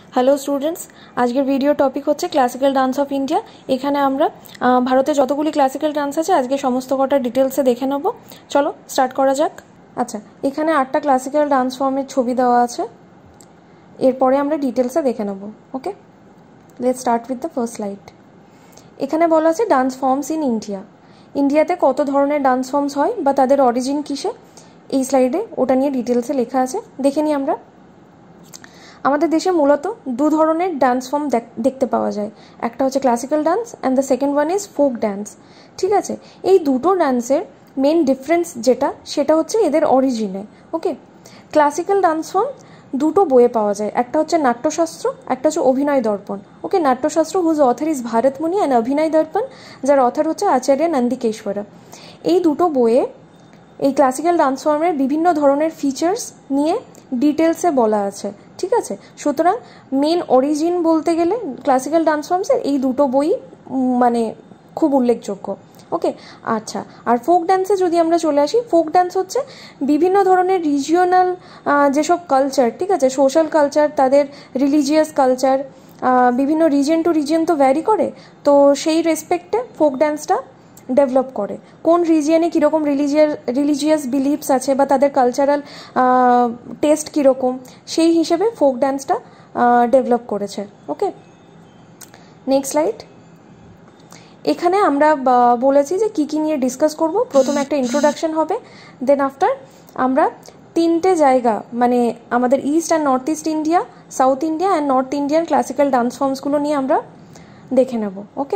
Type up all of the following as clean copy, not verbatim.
Hello students, আজকের video topic হচ্ছে classical dance of India. এখানে আমরা ভারতে যতগুলি ক্লাসিক্যাল ডান্স আছে আজকে সমস্ত কটা ডিটেলসে দেখে নেব। চলো স্টার্ট করা যাক। আচ্ছা, এখানে 8টা ক্লাসিক্যাল ডান্স ফর্মের ছবি দেওয়া আছে, এরপরে আমরা ডিটেলসে দেখে নেব। Okay, let's start with the first slide. এখানে বলা আছে ডান্স ফর্মস ইন ইন্ডিয়া। ইন্ডিয়াতে কত ধরনের ডান্স ফর্মস হয় বা তাদের অরিজিন কিসে, এই স্লাইডে ওটা নিয়ে ডিটেলসে লেখা আছে, দেখে নিই আমরা। আমাদের দেশে মূলত দু ধরনের ডান্স ফর্ম দেখতে পাওয়া যায়, একটা হচ্ছে classical dance and the second one is folk dance. ঠিক আছে, এই দুটো ডান্সের মেন ডিফারেন্স যেটা সেটা হচ্ছে এদের অরিজিনে। ওকে, ক্লাসিক্যাল ডান্স ফর্ম দুটো বইয়ে পাওয়া যায়, একটা হচ্ছে নাট্যশাস্ত্র, একটা হচ্ছে Abhinaya Darpan. Okay, Natyashastra whose author is Bharatmuni and Abhinaya Darpan, যার অথর হচ্ছে আচার্য নন্দিকেশ্বরা। এই দুটো বইয়ে এই ক্লাসিক্যাল ডান্স ফর্মের বিভিন্ন ধরনের ফিচার্স নিয়ে ডিটেলসে বলা আছে। ঠিক আছে, সুতরাং মেন অরিজিন বলতে গেলে ক্লাসিক্যাল ডান্স ফর্মসের এই দুটো বই মানে খুব উল্লেখযোগ্য। ওকে, আচ্ছা, আর ফোক ডান্সে যদি আমরা চলে আসি, ফোক ডান্স হচ্ছে বিভিন্ন ধরনের রিজিওনাল যেসব কালচার, ঠিক আছে, সোশ্যাল কালচার, তাদের রিলিজিয়াস কালচার, বিভিন্ন রিজিয়ন টু রিজিয়ন তো ভ্যারি করে, তো সেই রেসপেক্টে ফোক ডান্সটা ডেভেলপ করে। কোন রিজিয়নে কীরকম রিলিজিয়াস বিলিভস আছে বা তাদের কালচারাল টেস্ট কীরকম, সেই হিসেবে ফোক ডান্সটা ডেভেলপ করেছে। Okay, next slide. এখানে আমরা বলেছি যে কী কী নিয়ে ডিসকাস করব। প্রথমে একটা ইন্ট্রোডাকশন হবে, দেন আফটার আমরা তিনটে জায়গা মানে আমাদের east and north east India, south India and north Indian classical dance ফর্মসগুলো নিয়ে আমরা দেখে নেব। ওকে,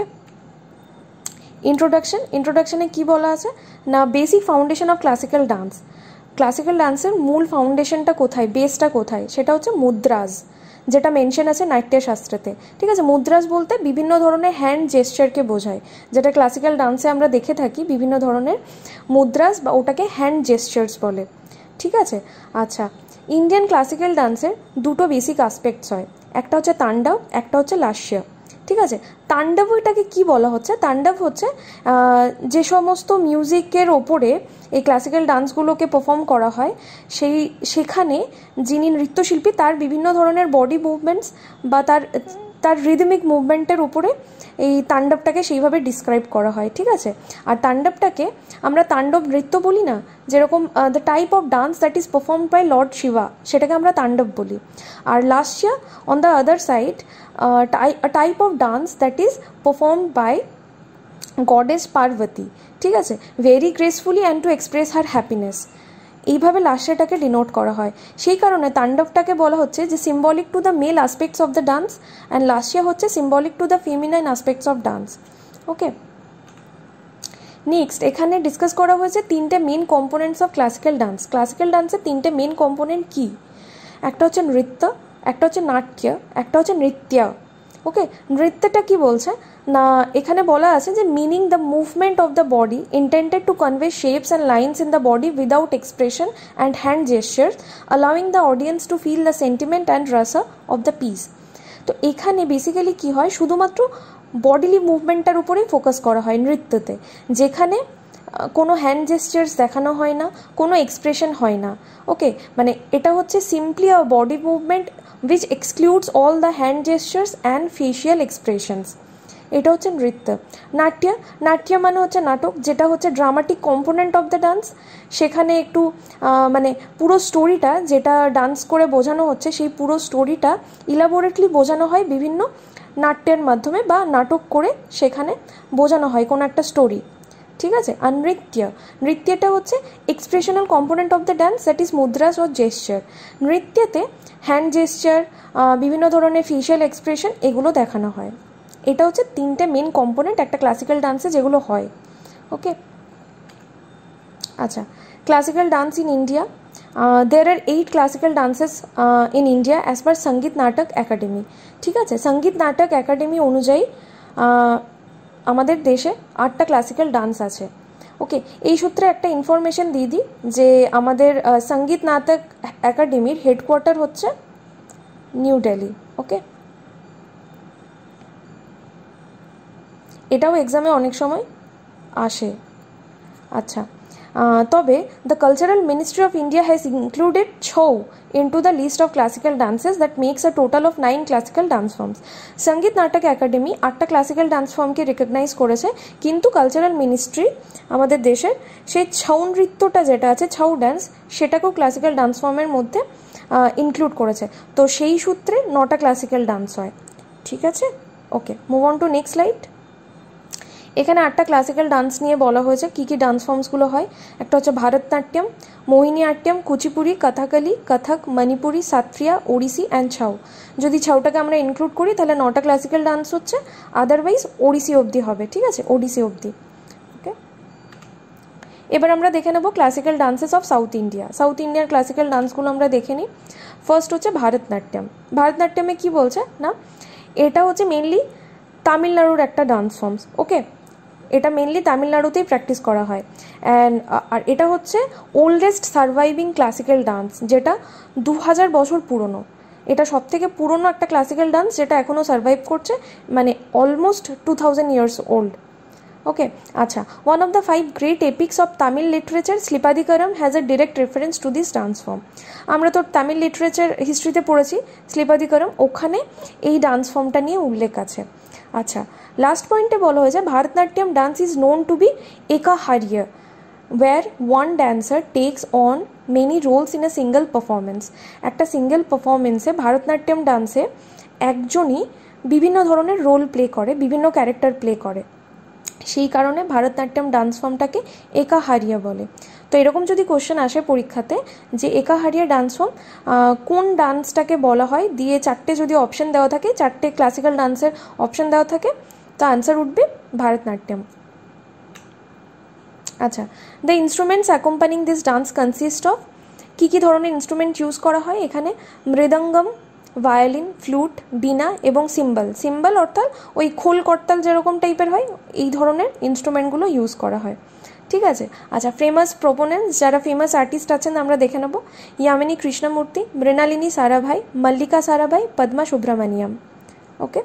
ইন্ট্রোডাকশনে কি বলা আছে না, basic foundation of classical dance. Classical ডান্সের মূল ফাউন্ডেশনটা কোথায়, বেসটা কোথায়, সেটা হচ্ছে মুদ্রাজ, যেটা মেনশন আছে নাট্যশাস্ত্রেতে। ঠিক আছে, মুদ্রাজ বলতে বিভিন্ন ধরনের হ্যান্ড জেস্চারকে বোঝায়, যেটা ক্লাসিক্যাল ডান্সে আমরা দেখে থাকি বিভিন্ন ধরনের মুদ্রাজ বা ওটাকে হ্যান্ড জেস্চার্স বলে। ঠিক আছে, আচ্ছা, ইন্ডিয়ান ক্লাসিক্যাল ডান্সের দুটো বেসিক আসপেক্টস হয়, একটা হচ্ছে তাণ্ডব, একটা হচ্ছে লাস্য। ঠিক আছে, তাণ্ডব এটাকে কি বলা হচ্ছে, তাণ্ডব হচ্ছে যে সমস্ত মিউজিকের ওপরে এই ক্লাসিক্যাল ডান্সগুলোকে পারফর্ম করা হয়, সেখানে যিনি নৃত্যশিল্পী তার বিভিন্ন ধরনের বডি মুভমেন্টস বা তার রিদমিক মুভমেন্টের উপরে এই তাণ্ডবটাকে সেইভাবে ডিসক্রাইব করা হয়। ঠিক আছে, আর তাণ্ডবটাকে আমরা তাণ্ডব নৃত্য বলি না, যেরকম the type of dance that is performed by lord Shiva, সেটাকে আমরা তাণ্ডব বলি। আর lasya on the other side a type of dance that is performed by goddess Parvati, ঠিক আছে, very gracefully and to express her happiness, এইভাবে লাস্যটাকে ডিনোট করা হয়। সেই কারণে তাণ্ডবটাকে বলা হচ্ছে যে symbolic to the male aspects of the dance and লাস্য হচ্ছে symbolic to the feminine aspects of dance. Okay, next এখানে ডিসকাস করা হয়েছে তিনটে main components of classical dance. Classical ডান্সের তিনটে মেন কম্পোনেন্ট কী, একটা হচ্ছে নৃত্য, একটা হচ্ছে নাট্য, একটা হচ্ছে নৃত্য। ওকে, নৃত্যটা কি বলছে না, এখানে বলা আছে যে meaning the movement of the body intended to convey shapes and lines in the body without expression and hand gestures allowing the audience to feel the sentiment and rasa of the piece. তো এখানে basically কি হয়, শুধুমাত্র bodily মুভমেন্টটার উপরেই focus করা হয় নৃত্যতে, যেখানে কোনো হ্যান্ড জেস্চার্স দেখানো হয় না, কোনো এক্সপ্রেশন হয় না। ওকে, মানে এটা হচ্ছে simply a body movement which excludes all the hand gestures and facial expressions. এটা হচ্ছে নৃত্য। নাট্য মানে হচ্ছে নাটক, যেটা হচ্ছে dramatic component of the dance. সেখানে একটু মানে পুরো স্টোরিটা যেটা ডান্স করে বোঝানো হচ্ছে, সেই পুরো স্টোরিটা ইলাবোরেটলি বোঝানো হয় বিভিন্ন নাট্যের মাধ্যমে বা নাটক করে সেখানে বোঝানো হয় কোনো একটা স্টোরি। ঠিক আছে, আর নৃত্যটা হচ্ছে expressional component of the dance that is mudras or gesture. নৃত্যতে হ্যান্ড জেস্চার, বিভিন্ন ধরনের ফেশিয়াল এক্সপ্রেশন, এগুলো দেখানো হয়। এটা হচ্ছে তিনটে মেন কম্পোনেন্ট একটা ক্লাসিক্যাল ডান্সে যেগুলো হয়। ওকে, আচ্ছা, classical dance in India, there are 8 classical dances in India as per সঙ্গীত নাটক একাডেমি। ঠিক আছে, সঙ্গীত নাটক একাডেমি অনুযায়ী আমাদের দেশে 8টা ক্লাসিক্যাল ডান্স আছে। ওকে, এই সূত্রে একটা ইনফরমেশন দিয়ে দিই যে আমাদের সঙ্গীত নাটক একাডেমির হেডকোয়ার্টার হচ্ছে নিউ দিল্লি। ওকে, এটাও এক্সামে অনেক সময় আসে। আচ্ছা, তবে the cultural ministry of India has included Chhau into the list of classical dances that makes a total of 9 classical dance forms. Sangeet Natak Akademi 8টা ক্লাসিক্যাল ডান্স ফর্মকে রেকগনাইজ করেছে, কিন্তু কালচারাল মিনিস্ট্রি আমাদের দেশের সেই ছৌ নৃত্যটা যেটা আছে, ছৌ ডান্স, সেটাকেও ক্লাসিক্যাল ডান্স ফর্মের মধ্যে ইনক্লুড করেছে। তো সেই সূত্রে 9টা ক্লাসিক্যাল ডান্স হয়। ঠিক আছে, okay, move on to next slide. এখানে 8টা ক্লাসিক্যাল ডান্স নিয়ে বলা হয়েছে কী কী ডান্স ফর্মসগুলো হয়। একটা হচ্ছে ভারতনাট্যম, মোহিনীআট্যম, কুচিপুড়ি, কথাকলি, কথক, মণিপুরি, সাত্রিয়া, ওড়িশি অ্যান্ড ছাউ। যদি ছাউটাকে আমরা ইনক্লুড করি তাহলে 9টা ক্লাসিক্যাল ডান্স হচ্ছে, আদারওয়াইজ ওড়িশি অবধি হবে। ঠিক আছে, ওড়িশি অবধি। ওকে, এবার আমরা দেখে নেব classical dances of south India. South ইন্ডিয়ার ক্লাসিক্যাল ডান্সগুলো আমরা দেখে নিই। ফার্স্ট হচ্ছে ভারতনাট্যম। ভারতনাট্যমে কি বলছে না, এটা হচ্ছে মেনলি তামিলনাড়ুর একটা ডান্স ফর্মস। ওকে, এটা মেনলি তামিলনাড়ুতেই প্র্যাকটিস করা হয়। অ্যান্ড আর এটা হচ্ছে ওল্ডেস্ট সার্ভাইভিং ক্লাসিক্যাল ডান্স, যেটা 2000 বছর পুরনো। এটা সব থেকে পুরনো একটা ক্লাসিক্যাল ডান্স যেটা এখনও সার্ভাইভ করছে, মানে অলমোস্ট 2000 ইয়ার্স ওল্ড। ওকে, আচ্ছা, one of the 5 great epics of Tamil literature Silappatikaram has a direct reference to this dance form. আমরা তো তামিল লিটারেচার হিস্ট্রিতে পড়েছি শ্রীপাদিকারম, ওখানে এই ডান্স ফর্মটা নিয়ে উল্লেখ আছে। আচ্ছা, লাস্ট পয়েন্টে বলা হয়েছে Bharatanatyam dance is known to be ekaharya, where one dancer takes on many roles in a single performance. একটা সিঙ্গেল পারফরমেন্সে ভারতনাট্যম ডান্সে একজনই বিভিন্ন ধরনের রোল প্লে করে, বিভিন্ন ক্যারেক্টার প্লে করে, সেই কারণে ভারতনাট্যম ডান্স ফর্মটাকে একাহারিয়া বলে। তো এরকম যদি কোশ্চেন আসে পরীক্ষাতে যে একাহারিয়া ডান্স ফর্ম কোন ডান্সটাকে বলা হয়, দিয়ে 4টে যদি অপশন দেওয়া থাকে, 4টে ক্লাসিক্যাল ডান্সের অপশন দেওয়া থাকে, তো আনসার উঠবে ভারতনাট্যম। আচ্ছা, the instruments accompanying this dance consist of, কী কী ধরনের ইনস্ট্রুমেন্ট ইউজ করা হয় এখানে, মৃদঙ্গম, ভায়োলিন, ফ্লুট, বীণা এবং সিম্বল। সিম্বল অর্থাৎ ওই খোল করতাল যেরকম টাইপের হয়, এই ধরনের ইনস্ট্রুমেন্টগুলো ইউজ করা হয়। ঠিক আছে, আচ্ছা, ফেমাস প্রোপোনেন্টস, যারা ফেমাস আর্টিস্ট আছেন আমরা দেখে নেব। ইয়ামিনী কৃষ্ণমূর্তি, মৃণালিনী সারাভাই, মল্লিকা সারাভাই, পদ্মা সুব্রমণিয়াম। ওকে,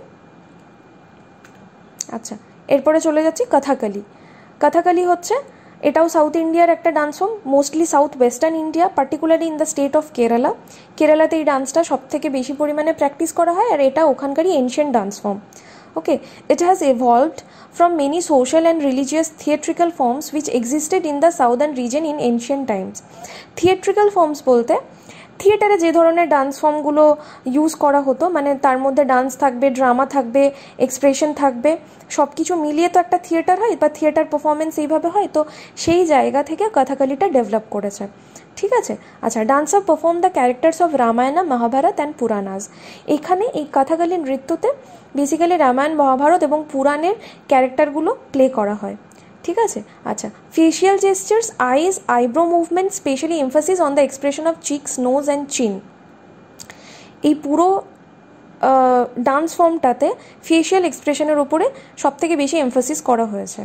আচ্ছা, এরপরে চলে যাচ্ছি কথাকলি। কথাকলি হচ্ছে, এটাও সাউথ ইন্ডিয়ার একটা dance form, mostly south western India, particularly in the state of Kerala. কেরালাতে এই ডান্সটা সব থেকে বেশি পরিমাণে প্র্যাকটিস করা হয়, আর এটা ওখানকারই ancient dance form. Okay, it has evolved from many social and religious theatrical forms which existed in the southern region in ancient times. Theatrical forms বলতে থিয়েটারে যে ধরনের ডান্স ফর্মগুলো ইউজ করা হতো, মানে তার মধ্যে ডান্স থাকবে, ড্রামা থাকবে, এক্সপ্রেশন থাকবে, সব কিছু মিলিয়ে তো একটা থিয়েটার হয় বা থিয়েটার পারফরমেন্স এইভাবে হয়। তো সেই জায়গা থেকে কথাকলিটা ডেভেলপ করেছে। ঠিক আছে, আচ্ছা, dancer perform the characters of Ramayana, Mahabharata and Puranas. এখানে এই কথাকলি নৃত্যতে বেসিক্যালি রামায়ণ, মহাভারত এবং পুরাণের ক্যারেক্টারগুলো প্লে করা হয়। ঠিক আছে, আচ্ছা, facial gestures, eyes, eyebrow movement, specially emphasis on the expression of cheeks, nose and chin. এই পুরো ডান্স ফর্মটাতে ফেশিয়াল এক্সপ্রেশনের উপরে সবথেকে বেশি এমফাসিস করা হয়েছে।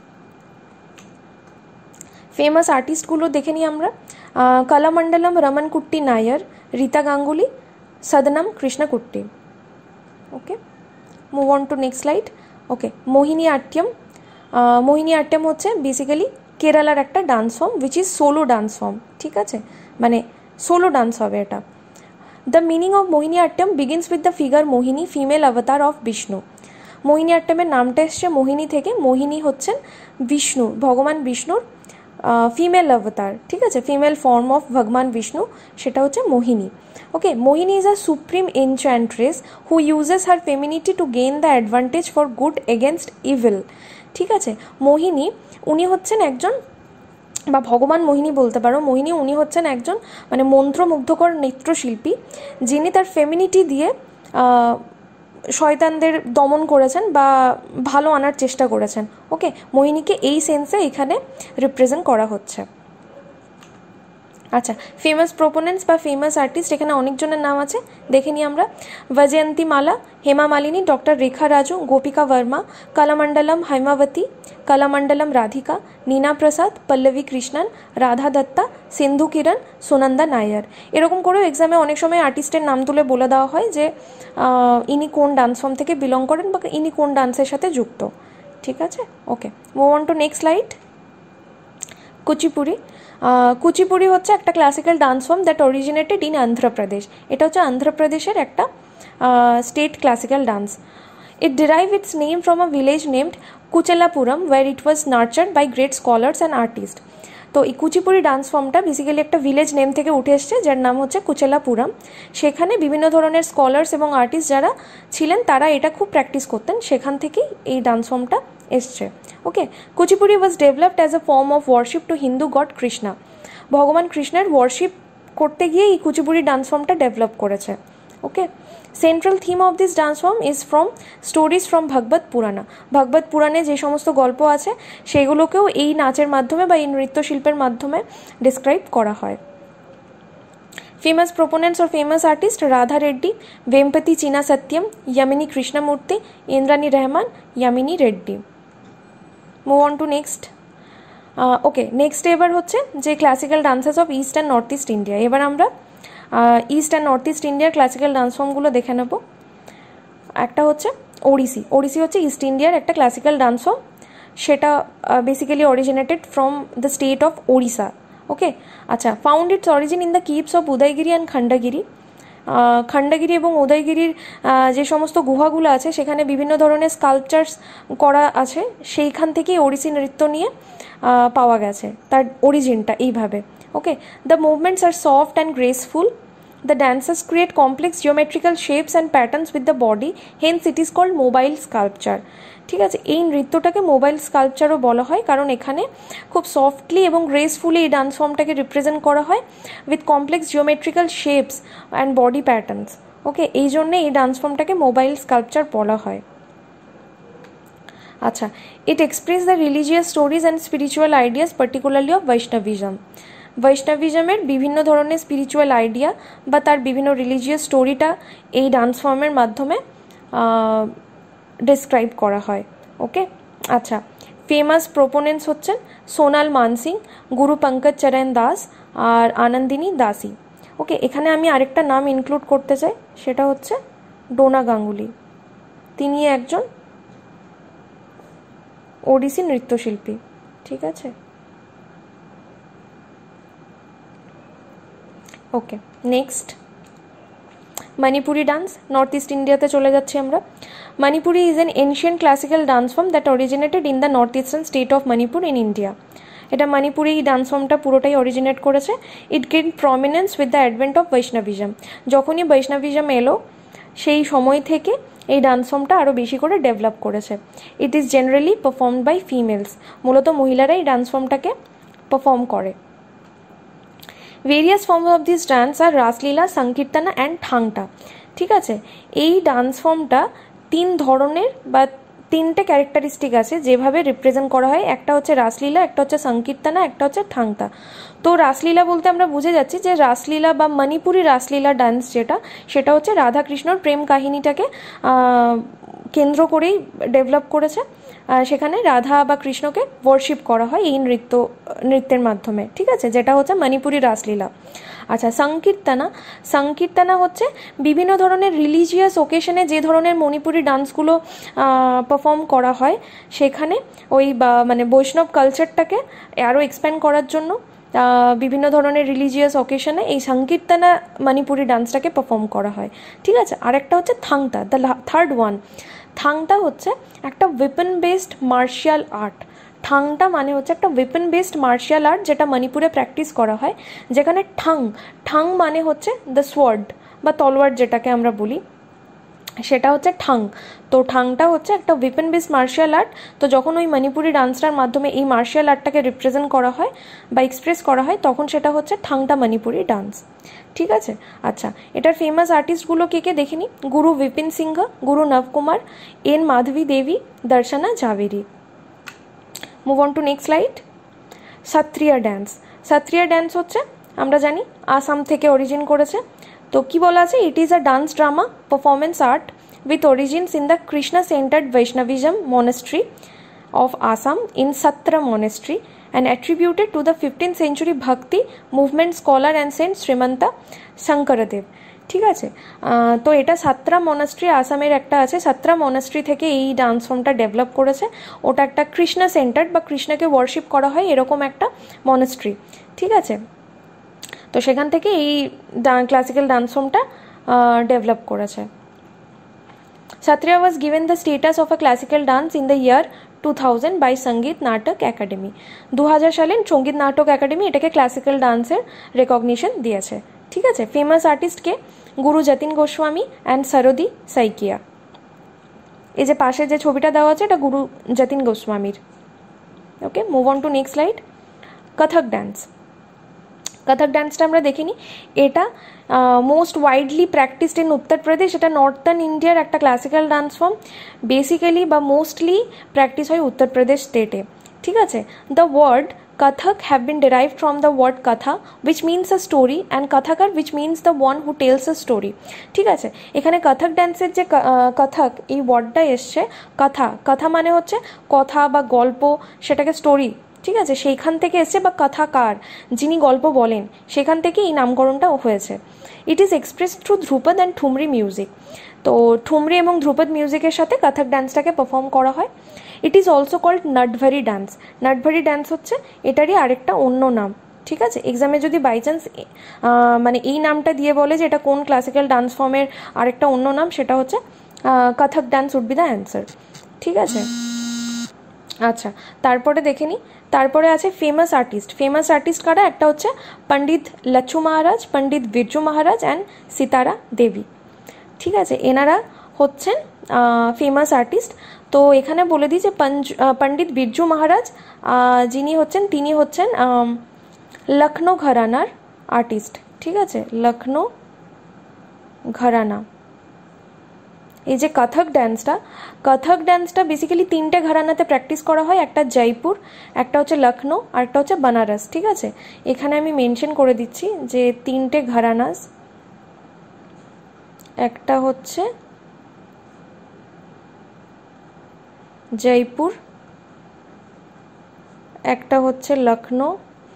ফেমাস আর্টিস্টগুলো দেখে নিই আমরা। Kalamandalam Raman Kutty Nair, Rita Ganguly, Sadanam Krishnankutty. Okay, move on to next slide. Okay, Mohiniyattam. Mohiniyattam হচ্ছে বেসিক্যালি কেরালার একটা dance form which is solo dance form. ঠিক আছে, মানে সোলো ডান্স হবে এটা। The meaning of Mohiniyattam begins with the figure Mohini, female avatar of Vishnu. মোহিনীআট্যমের নামটা এসছে মোহিনী থেকে। মোহিনী হচ্ছেন বিষ্ণু, ভগবান বিষ্ণুর ফিমেল অবতার। ঠিক আছে, ফিমেল ফর্ম অফ ভগবান বিষ্ণু, সেটা হচ্ছে Mohini. Okay, Mohini is a supreme enchantress who uses her femininity to gain the advantage for good against evil. ঠিক আছে, মোহিনী উনি হচ্ছেন একজন, বা ভগবান মোহিনী বলতে পারো, মোহিনী উনি হচ্ছেন একজন মানে মন্ত্রমুগ্ধকর নৃত্যশিল্পী, যিনি তার ফেমিনিটি দিয়ে শয়তানদের দমন করেছেন বা ভালো আনার চেষ্টা করেছেন। ওকে, মোহিনীকে এই সেন্সে এখানে রিপ্রেজেন্ট করা হচ্ছে। আচ্ছা, ফেমাস প্রোপোনেন্টস বা ফেমাস আর্টিস্ট, এখানে অনেকজনের নাম আছে, দেখে নিই আমরা। বৈজয়ন্তী মালা, হেমা মালিনী, ডক্টর রেখা রাজু, গোপিকা বর্মা, কলামণ্ডলম হৈমাবতী, কলামণ্ডলম রাধিকা, নীনা প্রসাদ, পল্লবী কৃষ্ণন, রাধা দত্তা, সিন্ধু কিরণ, সুনন্দা নায়ার। এরকম করেও এক্সামে অনেক সময় আর্টিস্টের নাম তুলে বলে দেওয়া হয় যে ইনি কোন ডান্স ফর্ম থেকে বিলং করেন বা ইনি কোন ডান্সের সাথে যুক্ত। ঠিক আছে, okay, move on to next slide. Kuchipudi. Kuchipudi হচ্ছে একটা classical dance form that originated in Andhra Pradesh. এটা হচ্ছে অন্ধ্রপ্রদেশের একটা state classical dance. It derived its name from a village named Kuchelapuram where it was nurtured by great scholars and artists. তো এই Kuchipudi dance ফর্মটা basically একটা ভিলেজ নেম থেকে উঠে এসছে যার নাম হচ্ছে কুচেলাপুরম। সেখানে বিভিন্ন ধরনের স্কলার্স এবং আর্টিস্ট যারা ছিলেন তারা এটা খুব প্র্যাকটিস করতেন, সেখান থেকেই এই ডান্স ফর্মটা এসছে। Okay, Kuchipudi was developed as a form of worship to Hindu god Krishna. ভগবান কৃষ্ণের ওয়ার্শিপ করতে গিয়ে এই কুচিপুড়ি ডান্স ফর্মটা ডেভেলপ করেছে। Okay, central theme of this dance form is from stories from Bhagavata Purana. Bhagavata পুরাণে যে সমস্ত গল্প আছে সেগুলোকেও এই নাচের মাধ্যমে বা এই নৃত্যশিল্পের মাধ্যমে ডিসক্রাইব করা হয়। Famous proponents or famous artist Radha Reddy, Vempati Chinna Satyam, Yamini Krishnamurthy, Indrani Rahman, Yamini Reddy. Move on to next. Okay, next এবার হচ্ছে যে classical dances of east and north east India. এবার আমরা ইস্ট অ্যান্ড নর্থ ইস্ট ইন্ডিয়ার ক্লাসিক্যাল ডান্স ফর্মগুলো দেখে নেব। একটা হচ্ছে ওড়িশি। ওড়িশি হচ্ছে ইস্ট ইন্ডিয়ার একটা ক্লাসিক্যাল ডান্স ফর্ম, সেটা basically originated from the state of Odisha. Okay, আচ্ছা, found its origin in the caves of Udayagiri and Khandagiri. Khandagiri এবং উদয়গিরির যে সমস্ত গুহাগুলো আছে সেখানে বিভিন্ন ধরনের স্কাল্পচার্স করা আছে, সেইখান থেকেই ওড়িশি নৃত্য নিয়ে পাওয়া গেছে তার অরিজিনটা এইভাবে। Okay, the movements are soft and graceful. The dancers create complex geometrical shapes and patterns with the body, hence it is called mobile sculpture. ঠিক আছে, এই নৃত্যটাকে মোবাইল স্কাল্পচারও বলা হয় কারণ এখানে খুব সফটলি এবং গ্রেসফুলি এই ডান্স ফর্মটাকে রিপ্রেজেন্ট করা হয় with complex geometrical shapes and body patterns. Okay, এই জন্যে এই ডান্স ফর্মটাকে মোবাইল স্কাল্পচার বলা হয়। আচ্ছা, it express the religious stories and spiritual ideas particularly of Vaishnavism. বৈষ্ণবিজমের বিভিন্ন ধরনের স্পিরিচুয়াল আইডিয়া বা তার বিভিন্ন রিলিজিয়াস স্টোরিটা এই ডান্স ফর্মের মাধ্যমে ডিসক্রাইব করা হয়। ওকে, আচ্ছা, ফেমাস প্রোপোনেন্টস হচ্ছেন সোনাল মানসিং, গুরু পঙ্কজ চরণ দাস আর আনন্দিনী দাসী। ওকে, এখানে আমি আরেকটা নাম ইনক্লুড করতে চাই, সেটা হচ্ছে ডোনা গাঙ্গুলি। তিনি একজন ওড়িশি নৃত্যশিল্পী। ঠিক আছে, okay, next Manipuri dance. North east ইন্ডিয়াতে চলে যাচ্ছি আমরা। Manipuri is an ancient classical dance form that originated in the north eastern state of Manipur in India. এটা মণিপুরি এই ডান্স ফর্মটা পুরোটাই অরিজিনেট করেছে। It gain prominence with the advent of Vaishnavism. যখনই বৈষ্ণবিজম এলো সেই সময় থেকে এই ডান্স ফর্মটা আরও বেশি করে ডেভেলপ করেছে। It is generally performed by females. মূলত মহিলারা এই ডান্স ফর্মটাকে পারফর্ম করে। Various forms of this dance are Raslila, Sankirtana and Thangta. ঠিক আছে, এই ডান্স ফর্মটা তিন ধরনের বা তিনটে ক্যারেক্টারিস্টিক আছে যেভাবে রিপ্রেজেন্ট করা হয়। একটা হচ্ছে রাসলীলা, একটা হচ্ছে সংকীর্তনা, একটা হচ্ছে ঠাংতা। তো রাসলীলা বলতে আমরা বুঝে যাচ্ছি যে রাসলীলা বা মণিপুরি রাসলীলা ডান্স যেটা, সেটা হচ্ছে রাধাকৃষ্ণর প্রেম কাহিনীটাকে কেন্দ্র করেই ডেভেলপ করেছে। সেখানে রাধা বা কৃষ্ণকে ওয়ার্শিপ করা হয় এই নৃত্যের মাধ্যমে। ঠিক আছে, যেটা হচ্ছে মণিপুরি রাসলীলা। আচ্ছা, সংকীর্তনা হচ্ছে বিভিন্ন ধরনের রিলিজিয়াস ওকেশনে যে ধরনের মণিপুরি ডান্সগুলো পারফর্ম করা হয় সেখানে ওই মানে বৈষ্ণব কালচারটাকে আরও এক্সপ্যান্ড করার জন্য বিভিন্ন ধরনের রিলিজিয়াস অকেশনে এই সংকীর্তনা মণিপুরি ডান্সটাকে পারফর্ম করা হয়। ঠিক আছে, আরেকটা হচ্ছে Thangta, the third one. Thangta হচ্ছে একটা weapon based martial art. Thangta মানে হচ্ছে একটা ওয়েপন বেসড মার্শিয়াল আর্ট যেটা মণিপুরে প্র্যাকটিস করা হয়, যেখানে ঠাং মানে হচ্ছে দ্য সোয়ার্ড বা তলোয়ার যেটাকে আমরা বলি, সেটা হচ্ছে ঠাং। তো ঠাংটা হচ্ছে একটা ওয়েপন বেসড মার্শিয়াল আর্ট। তো যখন ওই মণিপুরি ডান্সটার মাধ্যমে এই মার্শিয়াল আর্টটাকে রিপ্রেজেন্ট করা হয় বা এক্সপ্রেস করা হয় তখন সেটা হচ্ছে ঠাংটা মণিপুরি ডান্স। ঠিক আছে, আচ্ছা, এটার ফেমাস আর্টিস্টগুলো কে দেখিনি। গুরু Bipin Singh, Guru Nabakumar, N Madhabi Devi, Darshana Jhaveri. Move on to next slide. Sattriya dance. Sattriya dance হচ্ছে আমরা জানি আসাম থেকে অরিজিন করেছে। তো কি বলা আছে, it is a dance drama performance art with origins in the Krishna-centered Vaishnavism monastery of Assam in Satra monastery and attributed to the 15th century Bhakti movement scholar and saint Srimanta Shankaradev. ঠিক আছে। তো এটা সাতরা monastery, আসামের একটা আছে, সাতরা monastery থেকে এই dance ফর্মটা ডেভেলপ করেছে। ওটা একটা কৃষ্ণা সেন্টার বা কৃষ্ণকে ওয়ার্শিপ করা হয় এরকম একটা মনাস্ট্রি, ঠিক আছে। তো সেখান থেকে এই ক্লাসিক্যাল ডান্স ফর্মটা ডেভেলপ করেছে। Satriya was given the status of a classical dance in the year 2000 by সঙ্গীত নাটক একাডেমি। 2000 সালে সঙ্গীত নাটক একাডেমি এটাকে ক্লাসিক্যাল ডান্সের রেকগনিশন দিয়েছে, ঠিক আছে। ফেমাস আর্টিস্টকে গুরু যতীন গোস্বামী অ্যান্ড সরোদি সাইকিয়া। এই যে পাশে যে ছবিটা দেওয়া আছে এটা গুরু যতীন গোস্বামীর। Okay, move on to next slide. Kathak dance. Kathak ডান্সটা আমরা দেখিনি, এটা most widely practised in Uttar Pradesh. এটা নর্থার্ন ইন্ডিয়ার একটা ক্লাসিক্যাল ডান্স ফর্ম, বেসিক্যালি বা মোস্টলি প্র্যাকটিস হয় উত্তরপ্রদেশ স্টেটে, ঠিক আছে। The word Kathak have been derived from the word katha which means a story and kathakar which means the one who tells a story, ঠিক আছে। এখানে কথক ড্যান্সের যে কথক এই ওয়ার্ডটা এসছে, কথা, কথা মানে হচ্ছে কথা বা গল্প, সেটাকে স্টোরি, ঠিক আছে, সেইখান থেকে এসছে, বা কথাকার যিনি গল্প বলেন সেখান থেকে এই নামকরণটা হয়েছে। It is express through dhrupad and thumri music. তো ঠুমরি এবং ধ্রুপদ মিউজিকের সাথে কথক ডান্সটাকে পারফর্ম করা হয়। It is also called Natwari dance. Natwari dance হচ্ছে এটারই আরেকটা অন্য নাম, ঠিক আছে। এক্সামে যদি বাই চান্স মানে এই নামটা দিয়ে বলে যে এটা কোন ক্লাসিক্যাল ডান্স ফর্মের আরেকটা অন্য নাম, সেটা হচ্ছে Kathak dance would be the answer, ঠিক আছে। আচ্ছা, তারপরে দেখে নিই, তারপরে আছে ফেমাস আর্টিস্ট। ফেমাস আর্টিস্ট কারা? একটা হচ্ছে পণ্ডিত লচ্ছু মহারাজ, পণ্ডিত বিরজু মহারাজ অ্যান্ড সিতারা দেবী, ঠিক আছে। এনারা হচ্ছেন ফেমাস আর্টিস্ট। তো এখানে বলে দিই যে পণ্ডিত বিরজু মহারাজ যিনি হচ্ছেন, তিনি হচ্ছেন লখনৌ ঘরানার আর্টিস্ট, ঠিক আছে, লখনৌ ঘরানা। এই যে কথক ডান্সটা বেসিক্যালি তিনটে ঘরানাতে প্র্যাকটিস করা হয়, একটা জয়পুর, একটা হচ্ছে লখনৌ, আর একটা হচ্ছে বানারস, ঠিক আছে। এখানে আমি মেনশন করে দিচ্ছি যে তিনটে ঘরানাস, একটা হচ্ছে জয়পুর, একটা হচ্ছে লখনৌ,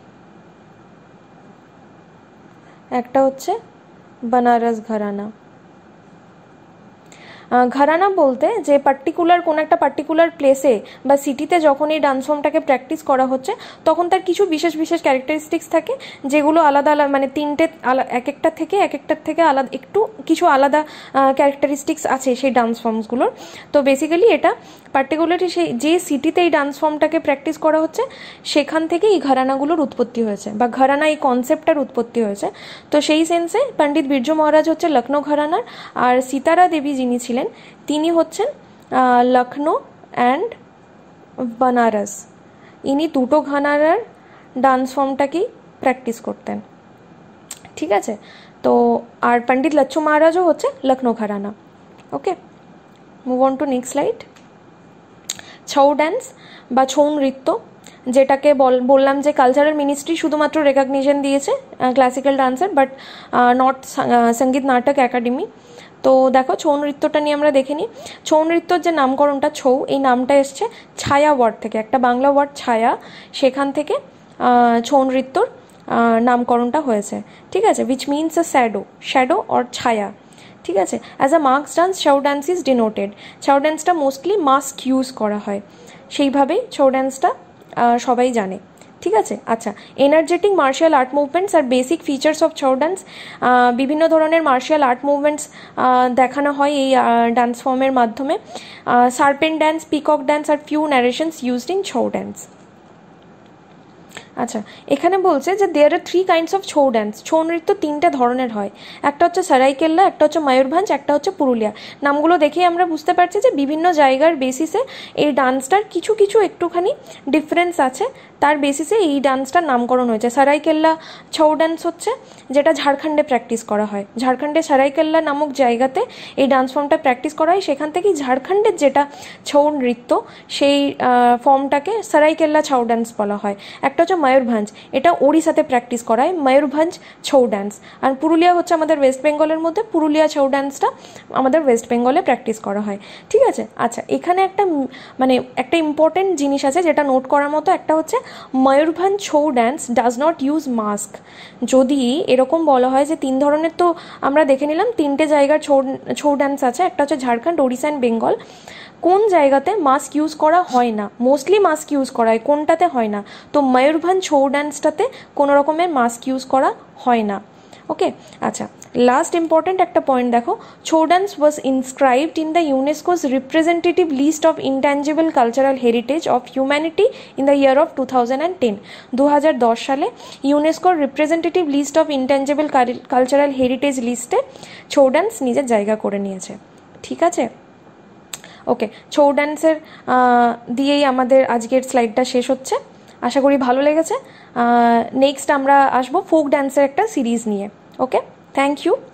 একটা হচ্ছে বানারস ঘরানা। ঘরানা বলতে যে পার্টিকুলার কোন একটা পার্টিকুলার প্লেসে বা সিটিতে যখন এই ডান্স ফর্মটাকে প্র্যাকটিস করা হচ্ছে তখন তার কিছু বিশেষ বিশেষ ক্যারেক্টারিস্টিক্স থাকে, যেগুলো আলাদা আলাদা, মানে তিনটে এক একটার থেকে আলাদা একটু কিছু আলাদা ক্যারেক্টারিস্টিক্স আছে সেই ডান্স ফর্মসগুলোর। তো বেসিক্যালি এটা পার্টিকুলারলি সেই যে সিটিতে এই ডান্স ফর্মটাকে প্র্যাকটিস করা হচ্ছে সেখান থেকে এই ঘরানাগুলোর উৎপত্তি হয়েছে, বা ঘরানা এই কনসেপ্টটার উৎপত্তি হয়েছে। তো সেই সেন্সে পণ্ডিত বিরজু মহারাজ হচ্ছে লখনৌ ঘরানার, আর সিতারা দেবী যিনি ছিলেন তিনি হচ্ছেন লখনৌ অ্যান্ড বানারস। ইনি দুটো ঘরানার ডান্স ফর্মটাকেই প্র্যাকটিস করতেন, ঠিক আছে। তো আর পণ্ডিত লচ্ছু মহারাজও হচ্ছে Lucknow gharana. Okay, move on to next slide. Chhau dance বা ছৌ নৃত্য, যেটাকে বললাম যে কালচারাল মিনিস্ট্রি শুধুমাত্র রেকগনিশন দিয়েছে ক্লাসিক্যাল ডান্সের, but not Sangeet Natak academy. তো দেখো ছৌ নৃত্যটা নিয়ে আমরা দেখে নিই। ছৌ নৃত্যর যে নামকরণটা ছৌ, এই নামটা এসছে ছায়া ওয়ার্ড থেকে, একটা বাংলা ওয়ার্ড ছায়া, সেখান থেকে ছৌ নৃত্যর নামকরণটা হয়েছে, ঠিক আছে। Which means a shadow or chhaya, ঠিক আছে। As a mask dance Chhau dance is denoted. Chhau ডান্সটা মোস্টলি মাস্ক ইউজ করা হয়, সেইভাবেই ছৌ ডান্সটা সবাই জানে, ঠিক আছে। আচ্ছা, এনার্জেটিক মার্শাল আর্ট মুভমেন্টস আর basic features of Chhau dance. বিভিন্ন ধরনের মার্শাল আর্ট মুভমেন্টস দেখানো হয় এই ডান্স ফর্মের মাধ্যমে। সার্পেন্ট ডান্স, পিকক ডান্স আর few narrations used in Chhau dance. আচ্ছা, এখানে বলছে যে there are 3 kinds of Chhau dance. Chhau নৃত্য তিনটে ধরনের হয়, একটা হচ্ছে সারাইকেল্লা, একটা হচ্ছে ময়ূরভঞ্জ, একটা হচ্ছে পুরুলিয়া। নামগুলো দেখেই আমরা বুঝতে পারছি যে বিভিন্ন জায়গার বেসিসে এই ডান্সটার কিছু কিছু একটুখানি ডিফারেন্স আছে, তার বেসিসে এই ডান্সটার নামকরণ হয়েছে। সারাইকেল্লা ছৌ ডান্স হচ্ছে যেটা ঝাড়খণ্ডে প্র্যাকটিস করা হয়, ঝাড়খণ্ডে সারাইকেল্লা নামক জায়গাতে এই ডান্স ফর্মটা প্র্যাকটিস করা হয়, সেখান থেকেই ঝাড়খণ্ডের যেটা ছৌ নৃত্য সেই ফর্মটাকে সারাইকেল্লা ছৌ ডান্স বলা হয়। একটা হচ্ছে ময়ূরভঞ্জ, এটা ওড়িশাতে প্র্যাকটিস করা হয়, ময়ূরভঞ্জ ছৌ ডান্স। আর পুরুলিয়া হচ্ছে আমাদের ওয়েস্ট বেঙ্গলের মধ্যে, পুরুলিয়া ছৌ ডান্সটা আমাদের ওয়েস্ট বেঙ্গলে প্র্যাকটিস করা হয়, ঠিক আছে। আচ্ছা, এখানে একটা মানে একটা ইম্পর্টেন্ট জিনিস আছে যেটা নোট করার মতো, একটা হচ্ছে Mayurbhanj Chhau dance does not use mask. যদি এরকম বলা হয় যে 3 ধরনের, তো আমরা দেখে নিলাম 3টে জায়গার ছৌ ডান্স আছে, একটা হচ্ছে ঝাড়খণ্ড, ওড়িশা অ্যান্ড বেঙ্গল। কোন জায়গাতে মাস্ক ইউজ করা হয় না, মোস্টলি মাস্ক ইউজ করা হয়, কোনটাতে হয় না? তো ময়ূরভঞ্জ ছৌ ডান্সটাতে কোনো রকমের মাস্ক ইউজ করা হয় না। ওকে, আচ্ছা, লাস্ট ইম্পর্টেন্ট একটা পয়েন্ট দেখো, Chhau dance was inscribed in the UNESCO's representative list of intangible cultural heritage of humanity in the year of 2010। 2010 সালে ইউনেস্কোর representative list of intangible cultural heritage লিস্টে ছৌ ডান্স নিজের জায়গা করে নিয়েছে, ঠিক আছে। ওকে, ছৌ ডান্সের দিয়েই আমাদের আজকের স্লাইডটা শেষ হচ্ছে, আশা করি ভালো লেগেছে। নেক্সট আমরা আসবো ফোক ডান্সের একটা সিরিজ নিয়ে। Okay, thank you.